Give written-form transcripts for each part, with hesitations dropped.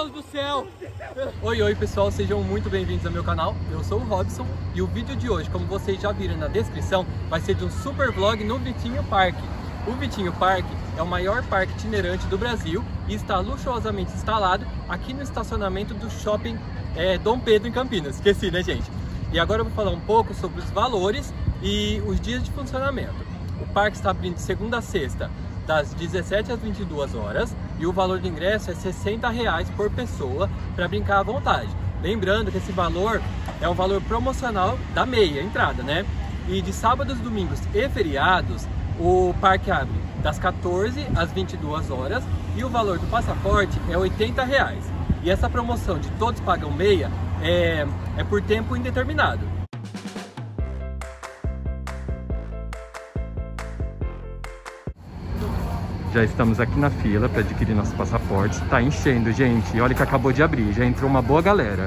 Deus do céu! Oi pessoal, sejam muito bem-vindos ao meu canal. Eu sou o Robson e o vídeo de hoje, como vocês já viram na descrição, vai ser de um super vlog no Vitinho Park. O Vitinho Park é o maior parque itinerante do Brasil e está luxuosamente instalado aqui no estacionamento do Shopping Dom Pedro em Campinas. Esqueci, né, gente? E agora eu vou falar um pouco sobre os valores e os dias de funcionamento. O parque está abrindo de segunda a sexta, das 17 às 22 horas, e o valor do ingresso é R$60 por pessoa para brincar à vontade. Lembrando que esse valor é um valor promocional da meia entrada, né? E de sábados, domingos e feriados, o parque abre das 14 às 22 horas e o valor do passaporte é R$80. E essa promoção de todos pagam meia é por tempo indeterminado. Já estamos aqui na fila para adquirir nossos passaportes. Tá enchendo, gente. Olha que acabou de abrir. Já entrou uma boa galera.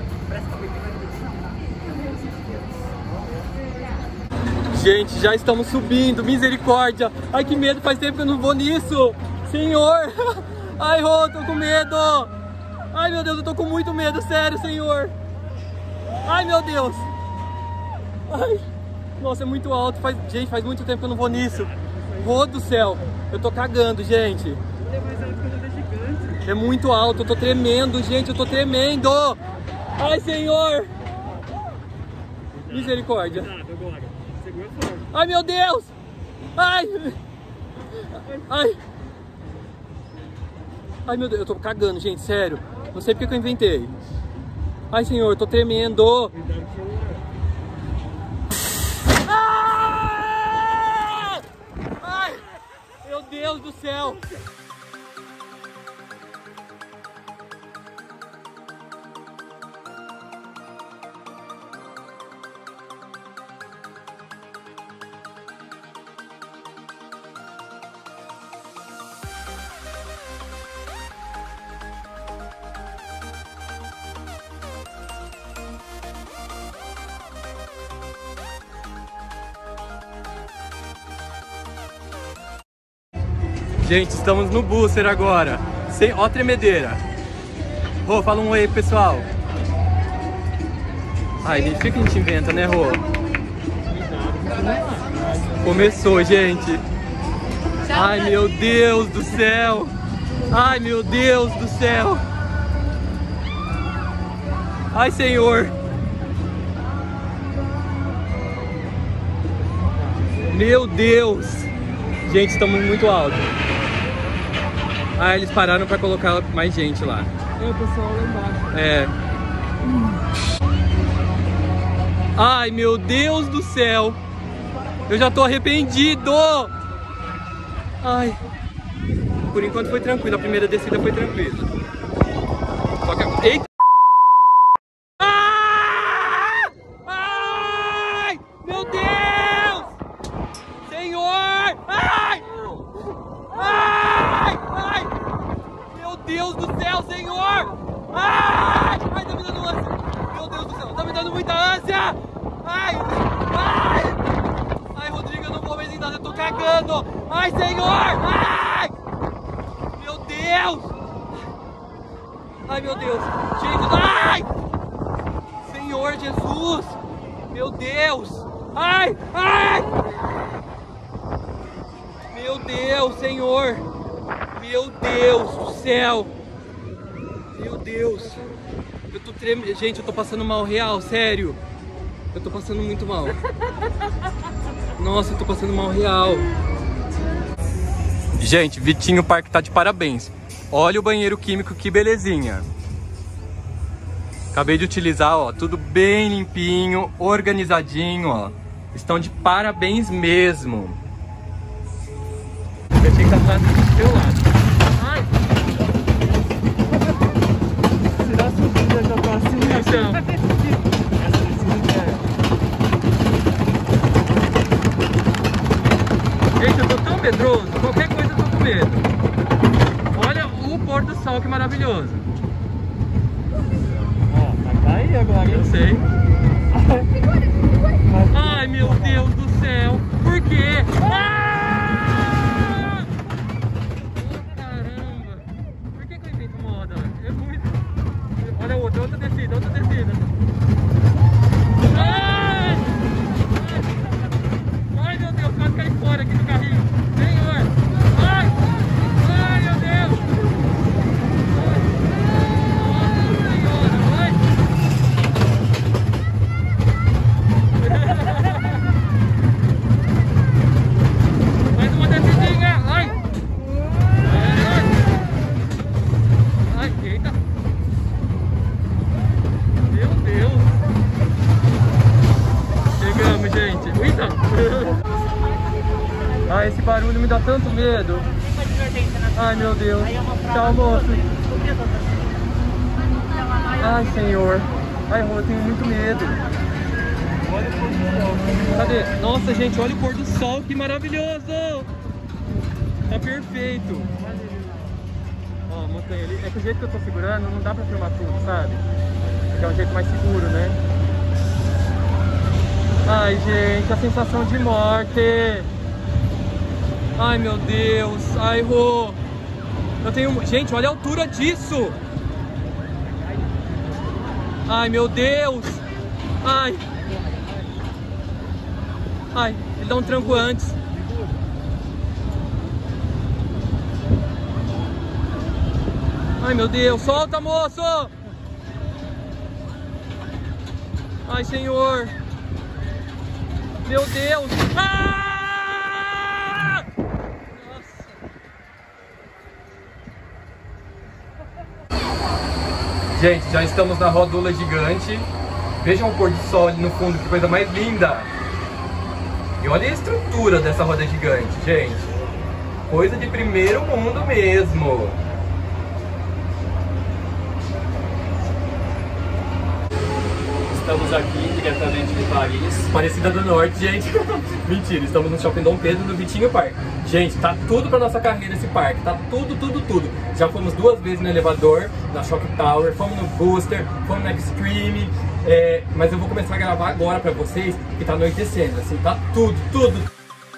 Gente, já estamos subindo. Misericórdia. Ai, que medo. Faz tempo que eu não vou nisso. Senhor. Ai, Rô, tô com medo. Ai, meu Deus, eu tô com muito medo. Sério, Senhor. Ai, meu Deus. Ai. Nossa, é muito alto. Gente, faz muito tempo que eu não vou nisso. Rô do céu. Eu tô cagando, gente. É muito alto, eu tô tremendo, gente, eu tô tremendo. Ai, Senhor. Misericórdia. Ai, meu Deus. Ai. Ai. Ai, meu Deus, eu tô cagando, gente, sério. Não sei porque que eu inventei. Ai, Senhor, eu tô tremendo. Meu Deus do céu! Gente, estamos no Booster agora. Ó a tremedeira. Rô, fala um oi, pessoal. Ai, gente, o que a gente inventa, né, Rô? Começou, gente. Ai, meu Deus do céu. Ai, meu Deus do céu. Ai, Senhor. Meu Deus. Gente, estamos muito alto. Ah, eles pararam pra colocar mais gente lá. É, o pessoal lá embaixo. É. Ai, meu Deus do céu. Eu já tô arrependido. Ai. Por enquanto foi tranquilo. A primeira descida foi tranquila. Só que... Eita! Ai! Meu Deus! Senhor! Ai! Ai! Ai! Meu Deus do céu, Senhor! Ai! Ai, tá me dando ânsia! Meu Deus do céu, tá me dando muita ânsia! Ai! Ai! Ai, Rodrigo, eu não vou mais em nada, eu tô cagando! Ai, Senhor! Ai! Meu Deus! Ai, meu Deus! Jesus! Ai! Senhor Jesus! Meu Deus! Ai! Ai! Meu Deus, Senhor! Meu Deus do céu! Meu Deus! Eu tô tremendo. Gente, eu tô passando mal real, sério! Eu tô passando muito mal. Nossa, eu tô passando mal real. Gente, Vitinho Park tá de parabéns. Olha o banheiro químico, que belezinha. Acabei de utilizar, ó, tudo bem limpinho, organizadinho, ó. Estão de parabéns mesmo. Eu tinha que estar do seu lado. Ai! Será que eu já tô assim? Então. Gente, eu tô tão medroso, qualquer coisa eu tô com medo. Olha o pôr do sol, que maravilhoso. Ó, tá aí agora. Eu sei. Ai, meu Deus do céu. Por quê? Caramba. Por que eu invento moda? É muito... tanto medo. Ai, meu Deus. Tchau, moço. Ai, Senhor. Ai, Rô, eu tenho muito medo. Olha o pôr do sol. Cadê? Nossa, gente, olha o pôr do sol, que maravilhoso! Tá perfeito. Ó, a montanha ali. É que o jeito que eu tô segurando, não dá pra filmar tudo, sabe? Porque é um jeito mais seguro, né? Ai, gente, a sensação de morte. Ai, meu Deus. Ai, Rô. Eu tenho... Gente, olha a altura disso. Ai, meu Deus. Ai. Ai, ele dá um tranco antes. Ai, meu Deus. Solta, moço. Ai, Senhor. Meu Deus. Ah! Nossa. Gente, já estamos na Rodula Gigante. Vejam o pôr do sol ali no fundo, que coisa mais linda. E olha a estrutura dessa roda gigante, gente. Coisa de primeiro mundo mesmo. Estamos aqui diretamente de Paris. Aparecida do Norte, gente. Mentira, estamos no Shopping Dom Pedro, no Vitinho Park. Gente, tá tudo pra nossa carreira esse parque. Tá tudo. Já fomos 2 vezes no elevador, na Shock Tower, fomos no Booster, fomos no Extreme. Mas eu vou começar a gravar agora pra vocês, que tá anoitecendo, assim, tá tudo.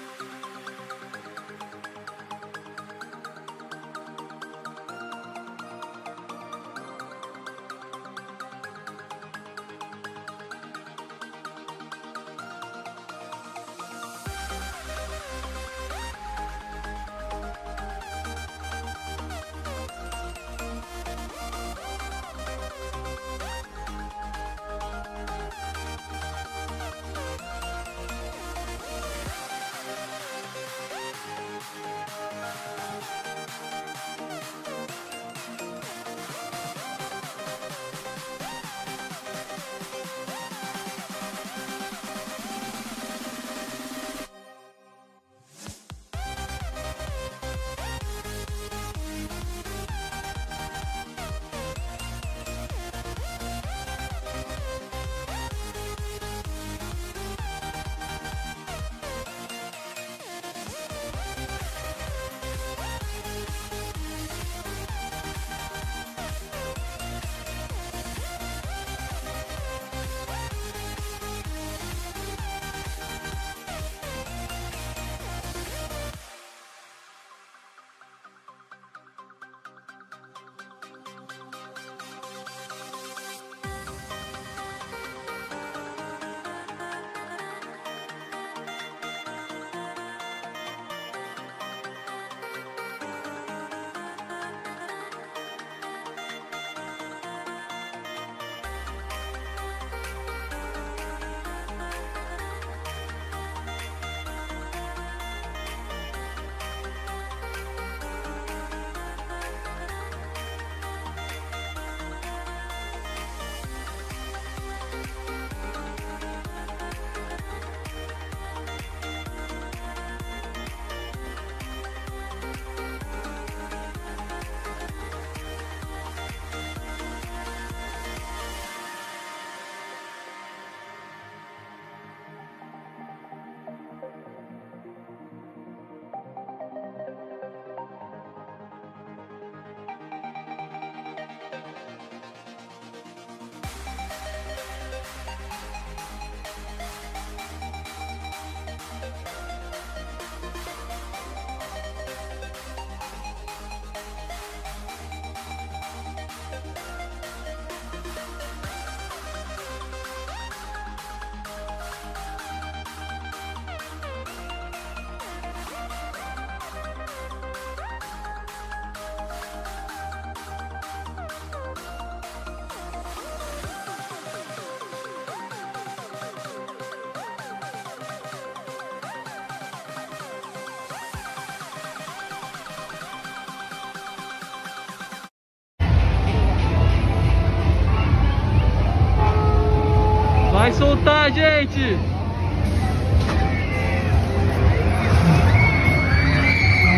Vai soltar, gente!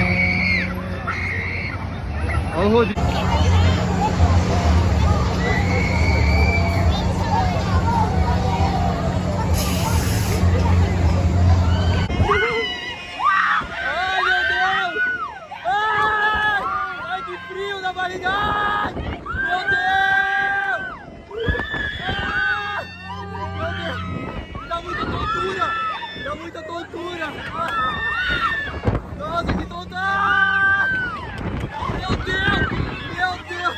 Olha o Rodrigo. Ai, meu Deus! Ai, que frio na barriga! Ai, meu Deus! Meu Deus! Dá muita tontura! Dá muita tontura! Nossa, que tontura! Meu Deus! Meu Deus!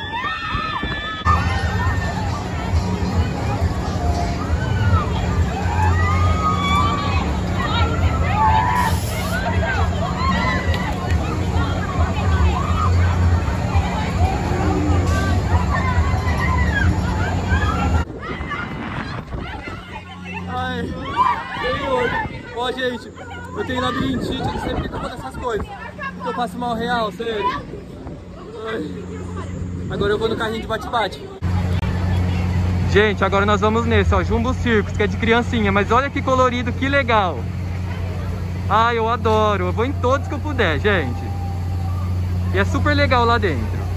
Ai, Senhor! Ó, gente, eu tenho labirintite, eu não sei porque que acontece essas coisas. Porque eu passo mal real, sério. Ai. Agora eu vou no carrinho de bate-bate. Gente, agora nós vamos nesse, ó, Jumbo Circus, que é de criancinha. Mas olha que colorido, que legal. Ai, eu adoro. Eu vou em todos que eu puder, gente. E é super legal lá dentro.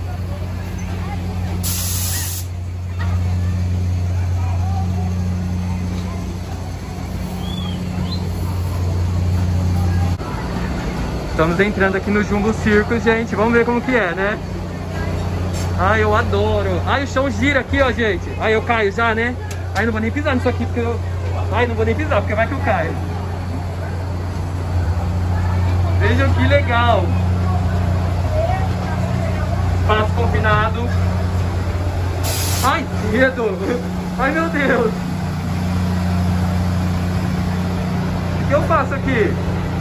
Estamos entrando aqui no Jumbo Circus, gente. Vamos ver como que é, né? Ai, eu adoro. Ai, o chão gira aqui, ó, gente. Ai, eu caio já, né? Ai, não vou nem pisar nisso aqui, porque eu... Ai, não vou nem pisar, porque vai que eu caio. Vejam que legal. Espaço confinado. Ai, medo. Ai, meu Deus. O que eu faço aqui?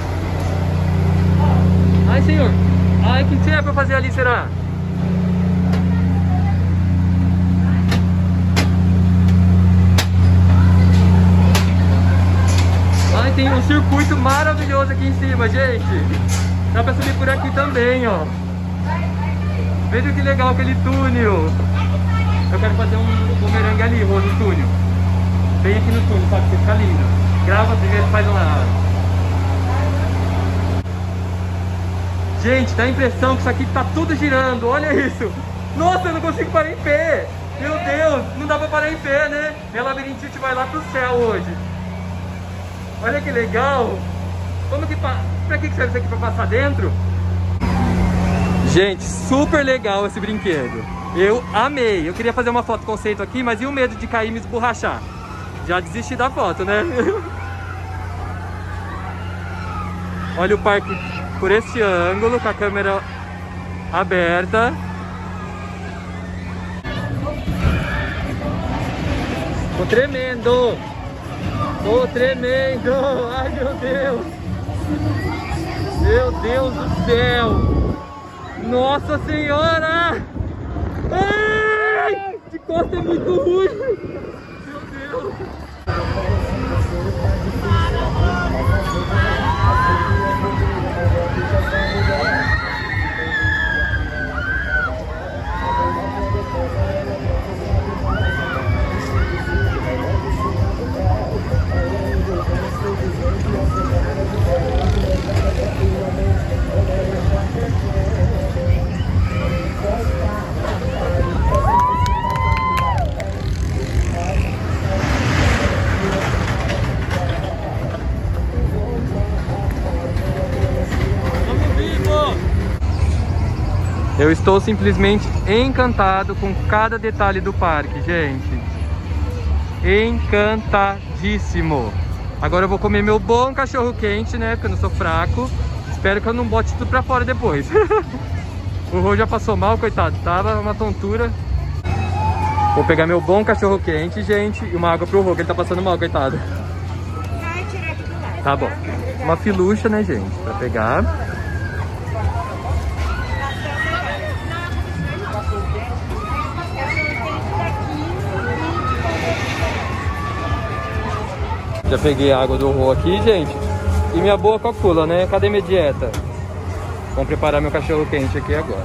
Ai, senhor. Ai, o que é pra fazer ali, será? Ai, tem um circuito maravilhoso aqui em cima, gente. Dá pra subir por aqui também, ó. Veja que legal aquele túnel. Eu quero fazer um bumerangue ali, Rô, no túnel. Vem aqui no túnel, sabe? Que fica lindo. Grava primeiro e faz uma... Gente, dá a impressão que isso aqui tá tudo girando, olha isso. Nossa, eu não consigo parar em pé. Meu Deus, não dá pra parar em pé, né? Minha labirintite vai lá pro céu hoje. Olha que legal. Como que... Pra que serve isso aqui? Pra passar dentro? Gente, super legal esse brinquedo. Eu amei. Eu queria fazer uma foto conceito aqui, mas e o medo de cair e me esborrachar? Já desisti da foto, né? Olha o parque por esse ângulo, com a câmera aberta. Tô tremendo! Tô tremendo! Ai, meu Deus! Meu Deus do céu! Nossa Senhora! Ai! De costa é muito ruim! Meu Deus! Eu estou simplesmente encantado com cada detalhe do parque, gente. Encantadíssimo. Agora eu vou comer meu bom cachorro quente, né? Porque eu não sou fraco. Espero que eu não bote tudo pra fora depois. O Rô já passou mal, coitado. Tava uma tontura. Vou pegar meu bom cachorro quente, gente. E uma água pro Rô, que ele tá passando mal, coitado. Vai tirar aqui do lado. Tá bom. Uma filucha, né, gente? Pra pegar. Já peguei a água do Rô aqui, gente. E minha boa Coca-Cola, né? Cadê minha dieta? Vamos preparar meu cachorro quente aqui agora.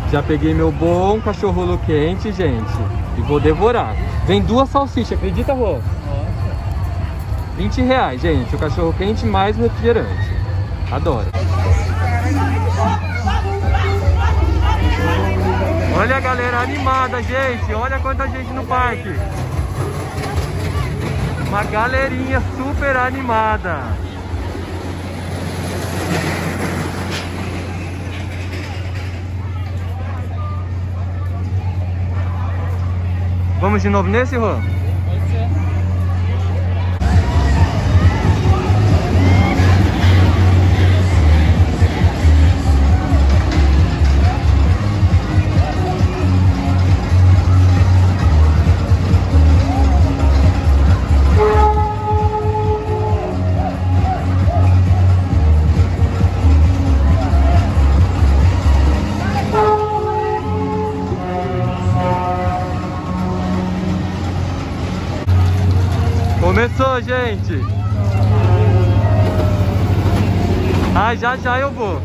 Já peguei meu bom cachorro quente, gente. E vou devorar. Vem 2 salsichas, acredita, Rô? Nossa. R$20, gente. O cachorro quente mais o refrigerante. Adoro. Olha a galera animada, gente. Olha quanta gente no parque. Uma galerinha super animada. Vamos de novo nesse, Rô? Pode ser. Começou, gente! Ah, já eu vou!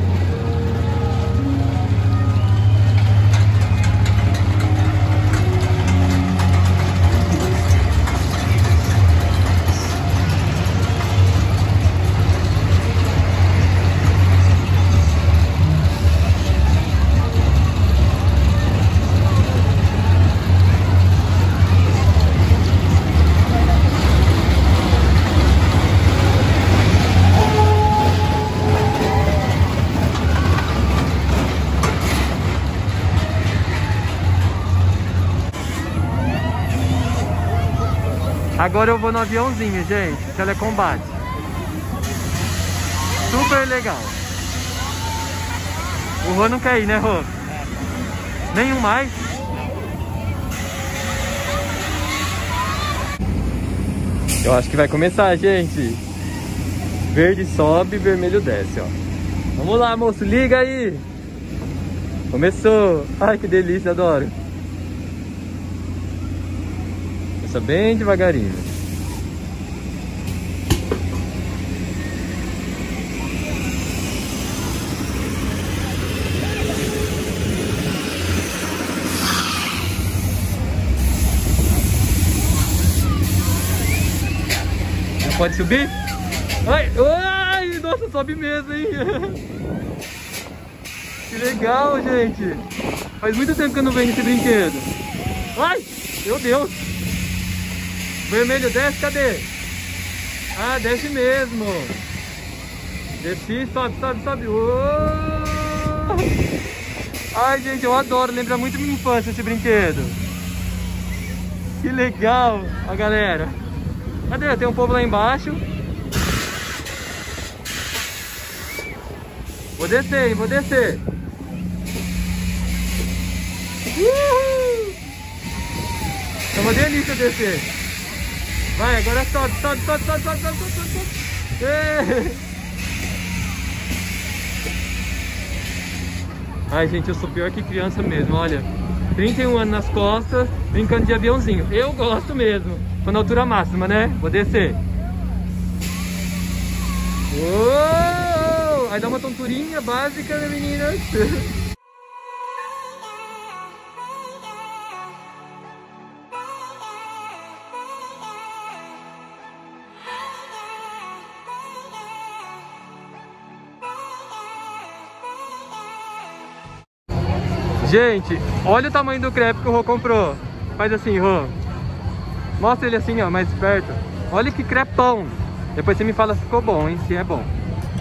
Agora eu vou no aviãozinho, gente, telecombate. Super legal. O Rô não quer ir, né, Rô? Nenhum mais? Eu acho que vai começar, gente. Verde sobe, vermelho desce, ó. Vamos lá, moço, liga aí. Começou. Ai, que delícia, adoro. Começa bem devagarinho. Pode subir? Ai, ai, nossa, sobe mesmo, hein? Que legal, gente. Faz muito tempo que eu não venho nesse brinquedo. Ai, meu Deus. Vermelho desce, cadê? Ah, desce mesmo. Desci, sobe, sobe, sobe. Uou! Ai, gente, eu adoro. Lembra muito minha infância esse brinquedo. Que legal. Ó, galera. Cadê? Tem um povo lá embaixo. Vou descer, hein? Vou descer. Uhul! É uma delícia descer. Vai, agora sobe, sobe, sobe, sobe, sobe, sobe, sobe, sobe. Ai, gente, eu sou pior que criança mesmo, olha. 31 anos nas costas, brincando de aviãozinho. Eu gosto mesmo. Tô na altura máxima, né? Vou descer. Uou! Aí dá uma tonturinha básica, né, meninas? Gente, olha o tamanho do crepe que o Rô comprou. Faz assim, Rô. Mostra ele assim, ó, mais perto. Olha que crepão. Depois você me fala se ficou bom, hein? Se é bom.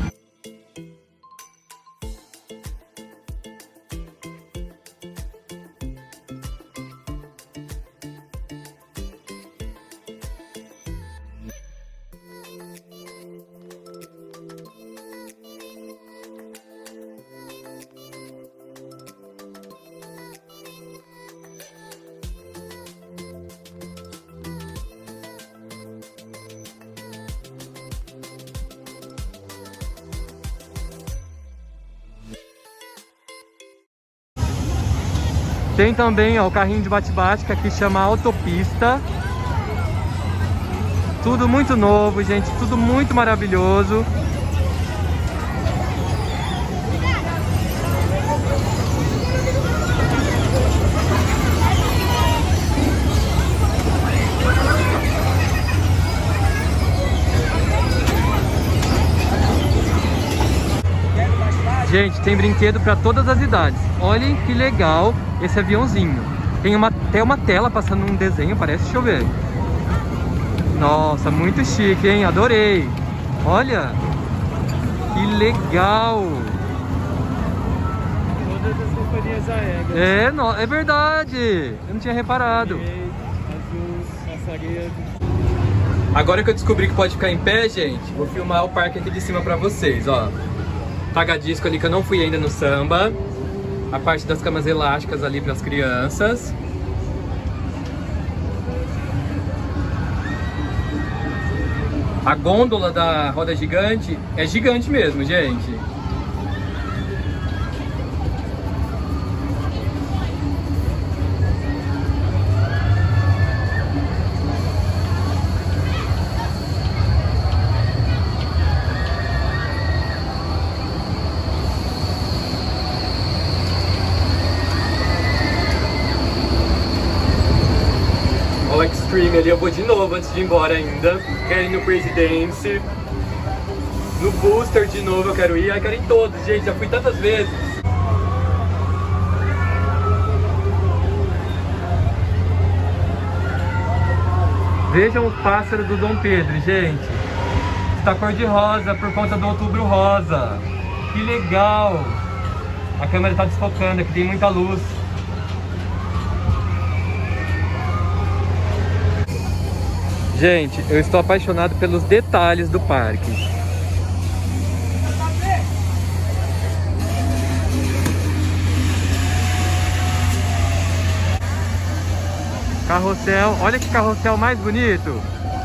Tem também, ó, o carrinho de bate-bate, que aqui chama Autopista. Tudo muito novo, gente. Tudo muito maravilhoso. Gente, tem brinquedo para todas as idades. Olhem que legal esse aviãozinho. Tem até uma tela passando um desenho, parece. Deixa eu ver. Nossa, muito chique, hein? Adorei. Olha, que legal. Todas as companhias aéreas. É verdade. Eu não tinha reparado. Azul, passageiro. Agora que eu descobri que pode ficar em pé, gente, vou filmar o parque aqui de cima pra vocês, ó. Paga-disco ali que eu não fui ainda no samba. A parte das camas elásticas ali pras crianças. A gôndola da roda gigante é gigante mesmo, gente. O Extreme ali eu vou de novo antes de ir embora ainda. Quero ir no Presidence. No Booster de novo eu quero ir. Ai, quero ir em todos, gente. Já fui tantas vezes. Vejam o pássaro do Dom Pedro, gente. Está cor de rosa por conta do Outubro Rosa. Que legal. A câmera está desfocando, aqui tem muita luz. Gente, eu estou apaixonado pelos detalhes do parque. Carrossel, olha que carrossel mais bonito.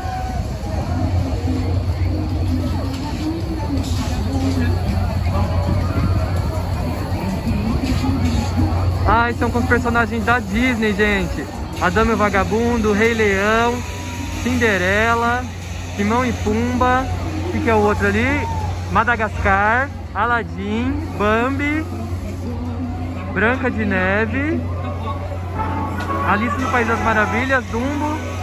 Ai, são com os personagens da Disney, gente. A Dama e o Vagabundo, Rei Leão, Cinderela, Timão e Pumba, o que é o outro ali? Madagascar, Aladdin, Bambi, Branca de Neve, Alice no País das Maravilhas, Dumbo.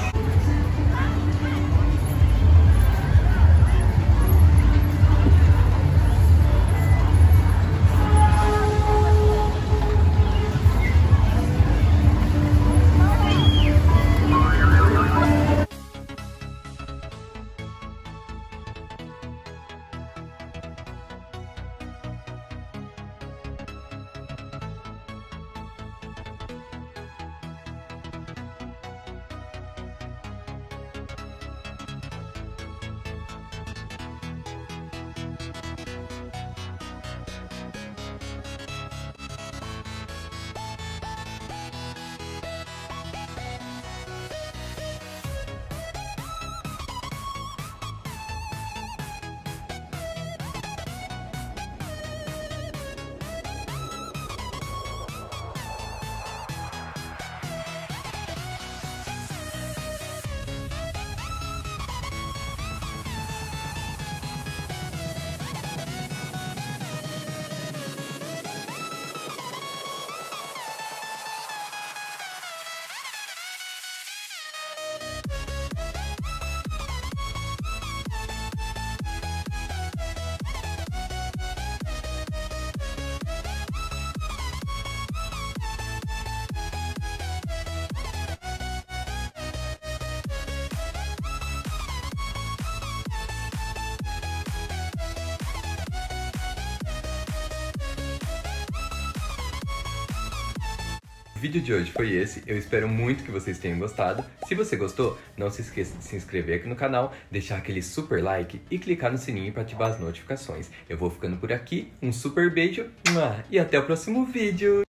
O vídeo de hoje foi esse, eu espero muito que vocês tenham gostado. Se você gostou, não se esqueça de se inscrever aqui no canal, deixar aquele super like e clicar no sininho para ativar as notificações. Eu vou ficando por aqui, um super beijo e até o próximo vídeo!